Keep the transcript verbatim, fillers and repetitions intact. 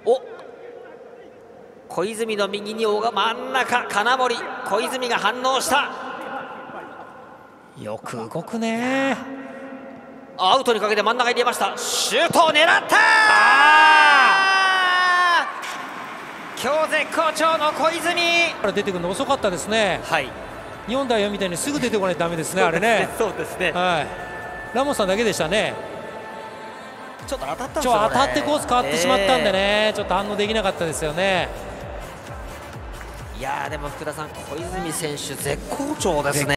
お小泉の右に小川、真ん中金森、小泉が反応した。 よく動くね。 アウトにかけて真ん中に入れました。シュートを狙った。今日絶好調の小泉から出てくるの遅かったですね。 はい、 日本代表みたいにすぐ出てこないとダメですね、あれね。 そうですね。 はい。ラモスさんだけでしたね。 ちょっと当たったんですちょよね。 当たってコース変わってしまったんでね、えー、ちょっと反応できなかったですよね。 いやーでも福田さん、小泉選手絶好調ですね。